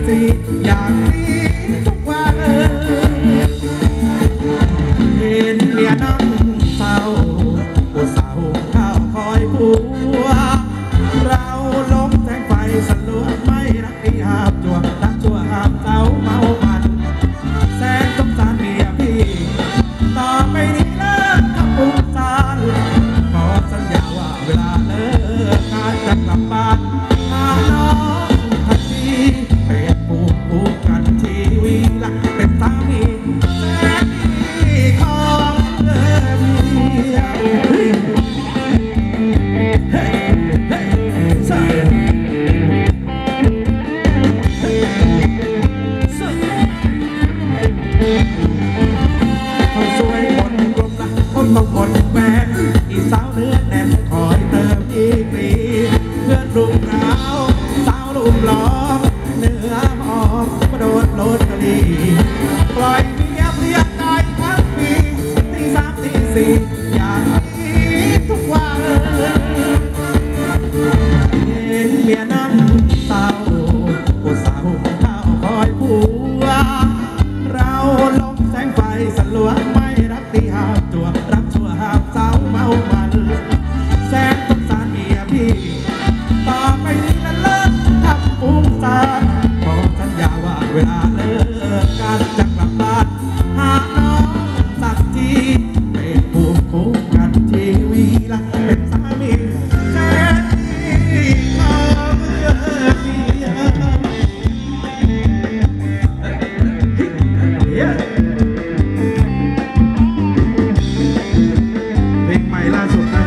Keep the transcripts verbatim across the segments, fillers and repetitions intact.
สี่อย่างนี้ทุกวันเห็นเมียนั่งเศร้าปวดเศร้าข้าวคอยผัวเราล้มแทงไฟสลัวไม่รักที่หาบจั่วรักชั่วหาบเศร้าเมามันแสนสงสารเมียพี่ต่อไปนี้เลิกกับปุกสารขอสัญญาว่าเวลาเลิกงานจะกลับบ้านหาน้องทันทีเป็นผู้ผูกกันชีวิตละเป็นสามีแสนดีของเมียเขาสวยบนกลมละคนต้องบนแม่อีสาวเนื้อแน่นคอยเติมอีกปีเพื่อนรุ่งราวสาวรุ่มหลอกเนื้อหอมกระโดดโลดกะลีปล่อยเมียเพียงใจทั้งปีตีสามตีสี่อย่างนี้ทุกวันเห็นเมียนั่งเศร้าปวดเศร้าข้าวคอยผัวเราล้มแสงไฟสลัวไม่รักตีหาบจั่วรักชั่วหาบเศร้าเมามันแสนสงสารเมียพี่ต่อไปนี้นั้นเลิกทำปุ้งสารขอสัญญาว่าเวลาเลิกการจะกลับบ้านหาน้องสักทีเป็นผู้คู่กันชีวิตละเป็นสามีแสนดีของเมียเพลงใหม่ล่าสุดนะ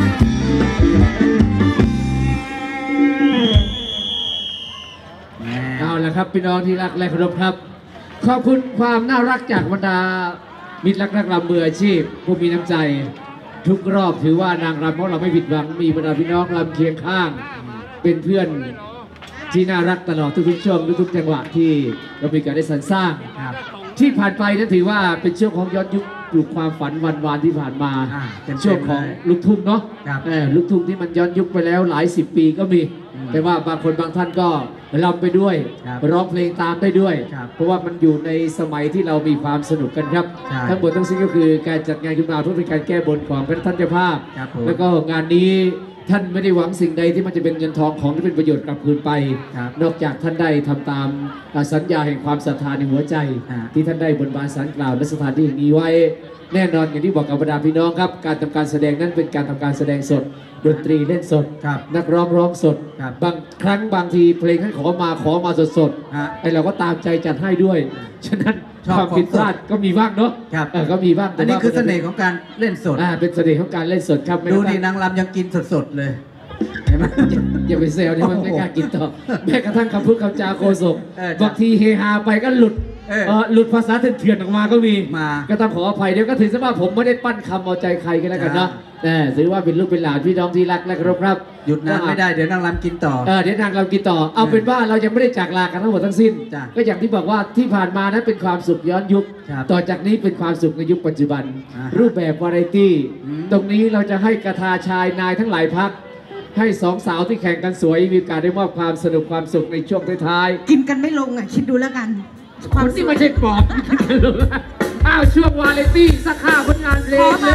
เอาละครับพี่น้องที่รักและเคารพครับขอบคุณความน่ารักจากบรรดามิตรรักนักรำมืออาชีพผู้มีน้ำใจทุกรอบถือว่านางรำของเราไม่ผิดหวังมีบรรดาพี่น้องรำเคียงข้างเป็นเพื่อนที่น่ารักตลอดทุกๆช่วงทุกๆจังหวะที่เรามีการได้สรรสร้างที่ผ่านไปนั้นถือว่าเป็นช่วงของย้อนยุคปลุกความฝันวันวานที่ผ่านมาเป็นช่วงของลูกทุ่งเนาะลูกทุ่งที่มันย้อนยุคไปแล้วหลายสิบปีก็มีแต่ว่าบางคนบางท่านก็รำไปด้วยร้องเพลงตามได้ด้วยเพราะว่ามันอยู่ในสมัยที่เรามีความสนุกกันครับทั้งหมดทั้งสิ้นก็คือการจัดงานขึ้นมาเพื่อเป็นการแก้บนของพระท่านเจ้าภาพแล้วก็งานนี้ท่านไม่ได้หวังสิ่งใดที่มันจะเป็นเงินทองของที่เป็นประโยชน์กลับคืนไปนอกจากท่านได้ทำตามสัญญาแห่งความศรัทธาในหัวใจที่ท่านได้บนบานสารกล่าวณสถานที่แห่งนี้ไว้แน่นอนอย่างที่บอกกับบรรดาพี่น้องครับการทำการแสดงนั้นเป็นการทำการแสดงสดดนตรีเล่นสดนักร้องร้องสดบางครั้งบางทีเพลงท่านขอมาขอมาสดสดไอเราก็ตามใจจัดให้ด้วยฉะนั้นความผิดพลาดก็มีบ้างเนาะก็มีบ้างอันนี้คือเสน่ห์ของการเล่นสดเป็นเสน่ห์ของการเล่นสดครับดูนี่นางรำยังกินสดๆเลยเห็นไหมอย่าไปเซลล์นี่มันไม่กล้ากินต่อแม้กระทั่งคำพูดคำจาโคศกบางทีเฮฮาไปก็หลุดหลุดภาษาเถื่อนๆออกมาก็มีก็ต้องขออภัยเดี๋ยวก็ถือซะว่าผมไม่ได้ปั้นคำเอาใจใครกันแล้วกันเนาะแต่ถือว่าเป็นลูกเป็นหลานพี่น้องที่รักและเคารพครับหยุดนานไม่ได้เดี๋ยวนางรำกินต่อเดี๋ยวนางรำกินต่อเอาเป็นว่าเรายังไม่ได้จากลากันทั้งหมดทั้งสิ้นก็อย่างที่บอกว่าที่ผ่านมานั้นเป็นความสุขย้อนยุคต่อจากนี้เป็นความสุขในยุคปัจจุบันรูปแบบวาไรตี้ตรงนี้เราจะให้กระทาชายนายทั้งหลายพักให้สองสาวที่แข่งกันสวยมีการได้มอบความสนุกความสุขในช่วงท้ายๆกินกันไม่ลงอ่ะคิดดูแล้วกันคนที่ไม่ใช่ปอบกินกันลงอ้าวช่วงวาไรตี้สักข้าผลงานเพลงเลย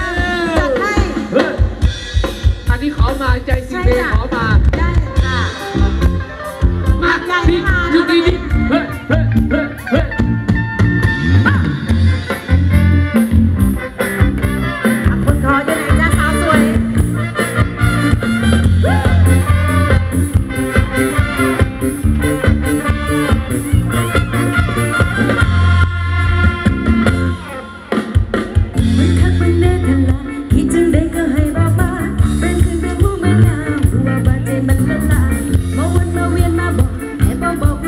อันนี้ขอมาใจสิเพลงขอมาได้ค่ะมาดีดีดีดีเฮ้เฮ้เฮ้เฮ้คนคออยู่ไหนจ้าสาวสวยบอก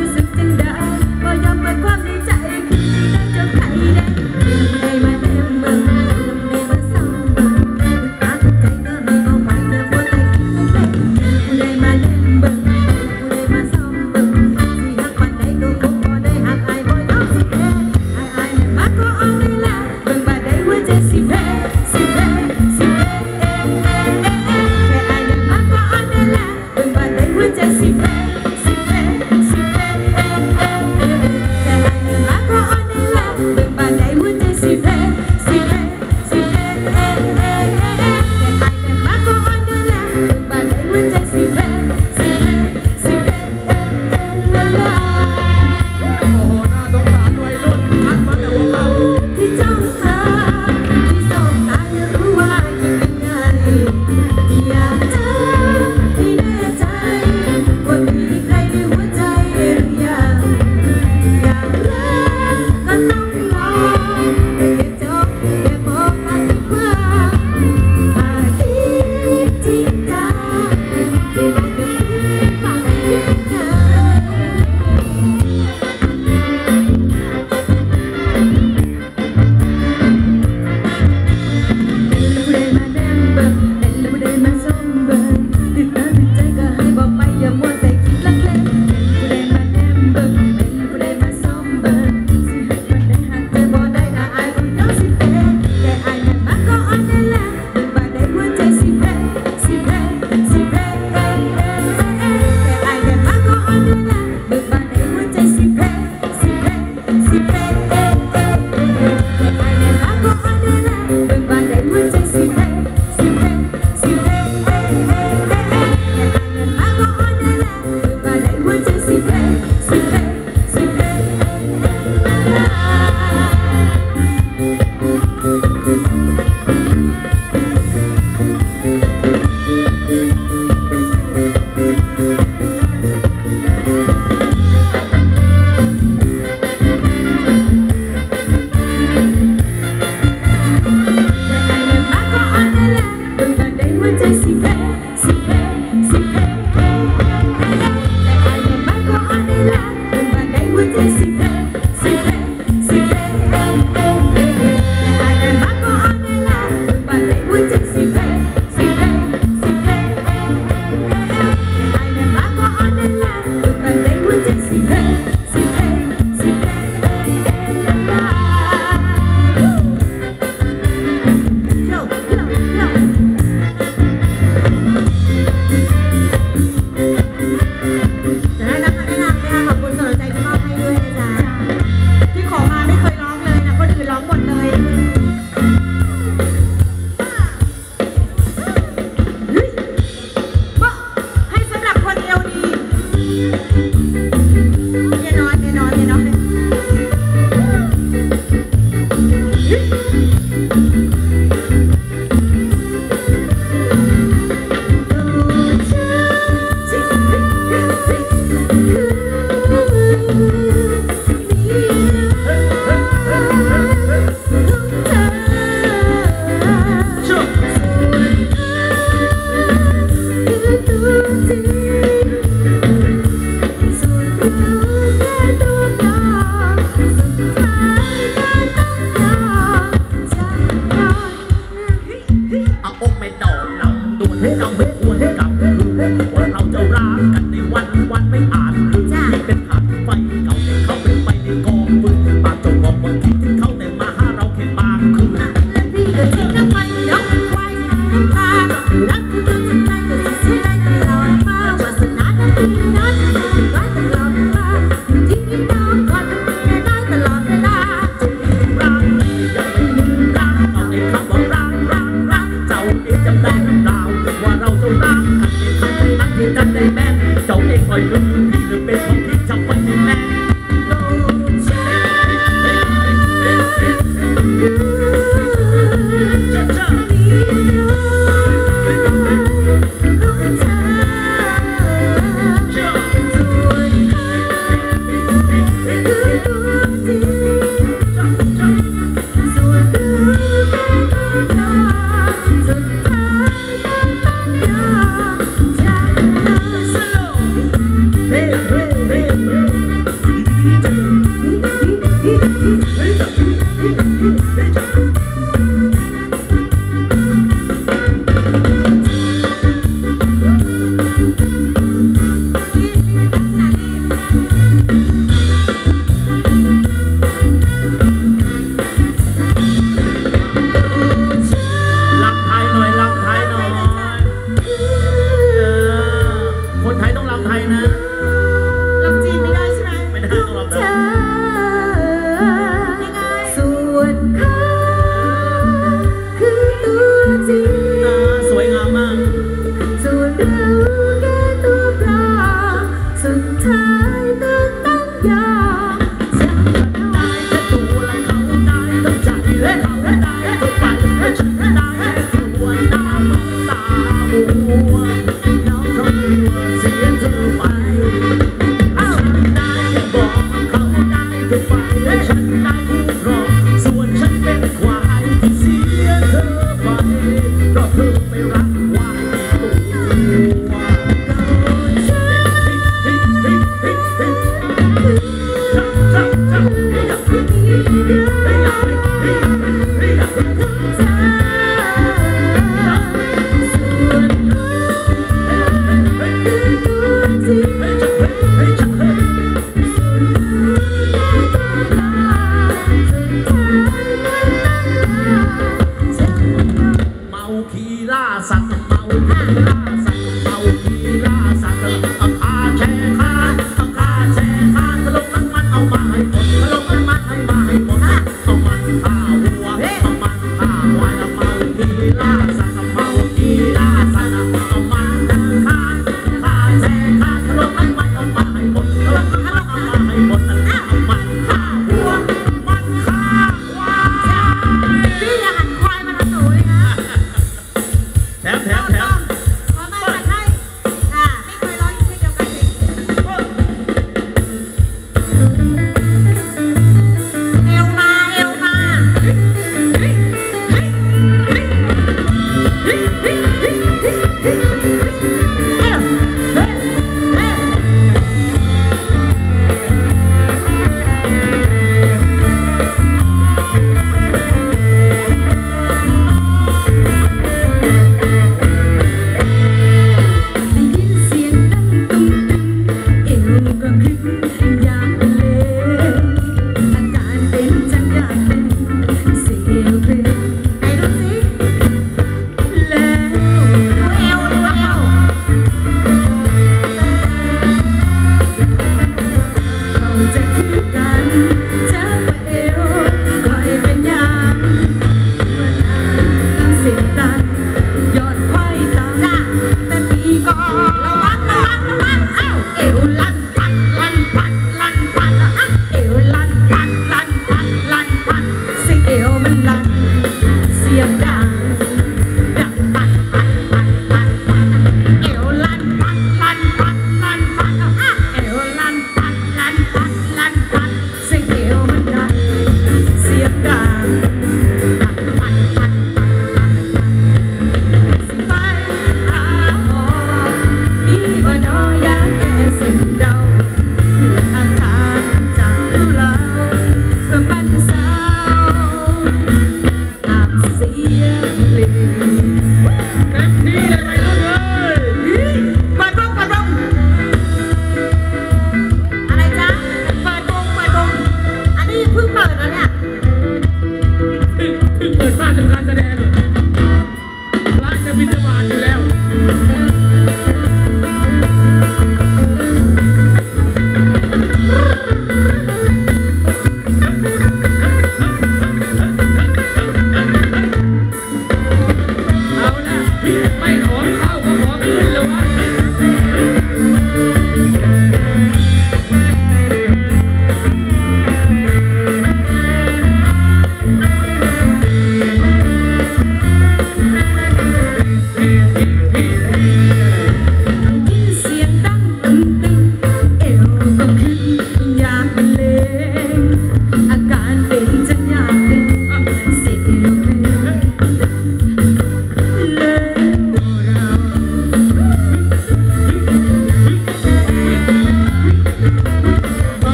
จะคืน